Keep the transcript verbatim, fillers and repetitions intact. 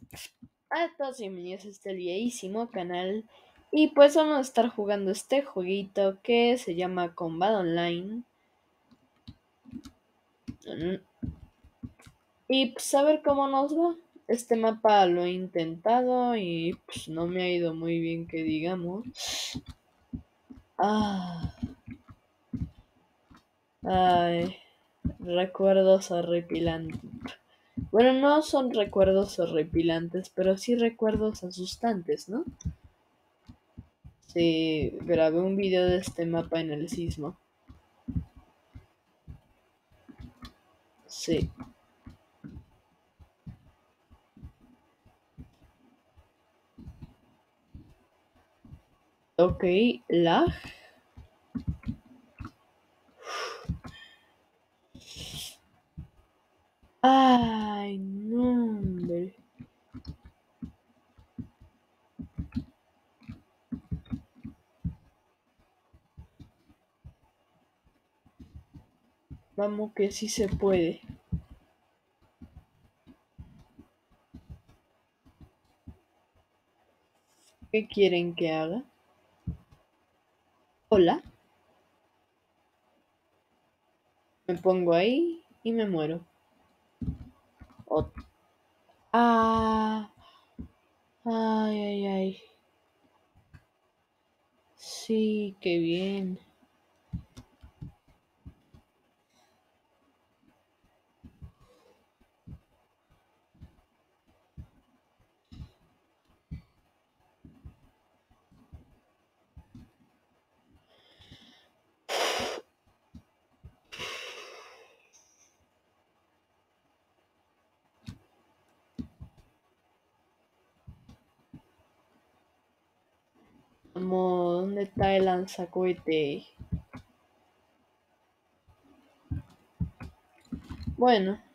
A todos bienvenidos a este viejísimo canal. Y pues vamos a estar jugando este jueguito que se llama Combat Online. Y pues a ver cómo nos va. Este mapa lo he intentado y pues no me ha ido muy bien, que digamos. Ah, ay, recuerdos horripilantes. Bueno, no son recuerdos horripilantes, pero sí recuerdos asustantes, ¿no? Sí, grabé un video de este mapa en el sismo. Sí. Ok, lag. Ay, no, hombre. Vamos que sí se puede. ¿Qué quieren que haga? Hola. Me pongo ahí y me muero. Ot- ah, ay, ay, ay. Sí, qué bien. Vamos, ¿dónde está el lanzacohete? Bueno.